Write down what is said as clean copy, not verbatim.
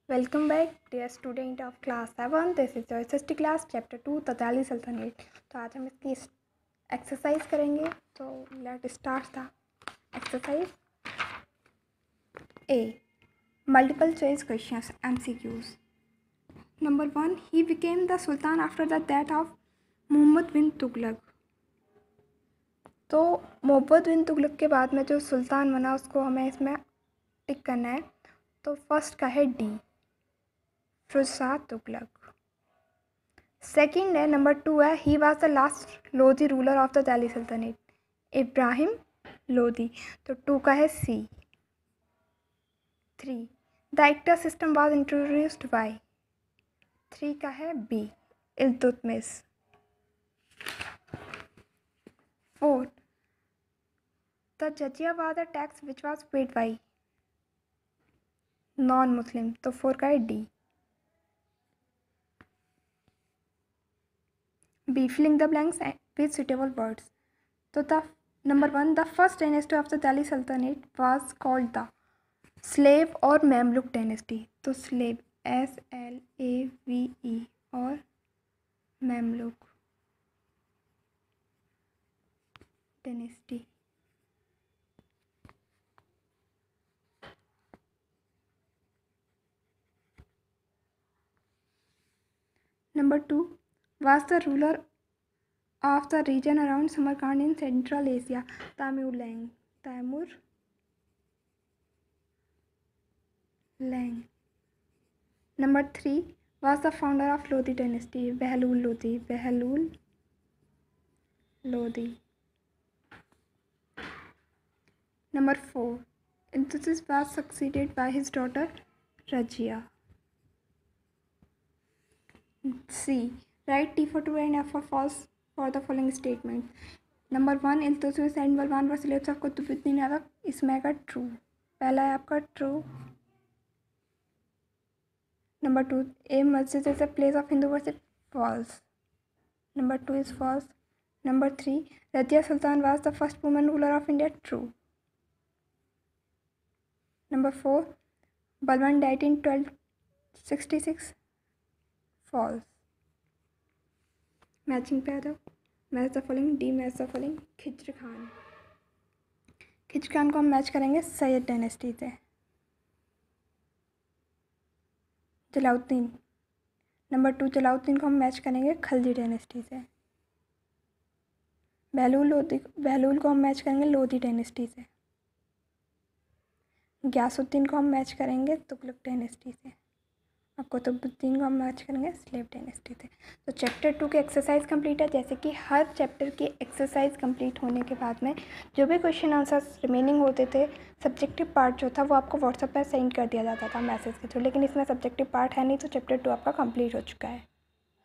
Welcome back dear student of class 7. This is your SST class chapter 2 तताली सल्तनत। तो आज हम इसकी एक्सरसाइज करेंगे। तो let start the exercise. A multiple choice questions MCQs। Number 1, he became the sultan after the death of Mohammad bin Tughlaq. तो मोहम्मद बिन तुगलक के बाद में जो सुल्तान बना उसको हमें इसमें टिक करना है। तो फर्स्ट का है डी, फिरोज़ तुगलक। सेकंड है नंबर 2 है, he was the last Lodhi ruler of the Delhi sultanate, Ibrahim Lodhi. तो 2 का है C. 3, the iqta system was introduced by, 3 का है B, Iltutmish. 4, the jizya was the tax which was paid by non Muslim. तो 4 का है D. B, filling the blanks with suitable words. तो the number 1, the first dynasty of the Delhi sultanate was called the slave और Mamluk dynasty. तो slave SLAVE और Mamluk dynasty. Number 2, was the ruler of the region around Samarkand in Central Asia, Timur Lenk। Number 3, was the founder of Lodi dynasty, Behlul Lodi। Number 4, Iltutmish was succeeded by his daughter Razia। C, write T for true and F for false for the following statements। Number 1, Iltutmish and Balban were slaves of Qutbuddin Aibak. इसमें आएगा true, पहला है आपका true. Number 2, a masjid is a place of Hindu worship, false. Number 2 is false. Number 3, Razia Sultan was the first woman ruler of India, true. Number 4, Balban died in 1266, false. Matching पे आ जाओ। Match the following, D match the following. Khizr Khan को हम match करेंगे Syed dynasty से। Jalauddin, number 2, Jalauddin को हम match करेंगे खलजी डायनेस्टी से। बहलूल को हम मैच करेंगे लोधी डायनेस्टी से। गयासुद्दीन को हम मैच करेंगे तुगलक डायनेस्टी से। और कुतुबुद्दीन को हम मैच करेंगे स्लेव डायनेस्टी से। तो चैप्टर 2 की एक्सरसाइज कंप्लीट है। जैसे कि हर चैप्टर की एक्सरसाइज कंप्लीट होने के बाद में जो भी क्वेश्चन आंसर्स रिमेनिंग होते थे, सब्जेक्टिव पार्ट जो था वो आपको व्हाट्सएप पर सेंड कर दिया जाता था मैसेज के थ्रू, लेकिन इसमें सब्जेक्टिव पार्ट है नहीं, तो चैप्टर 2 आपका कंप्लीट हो चुका है।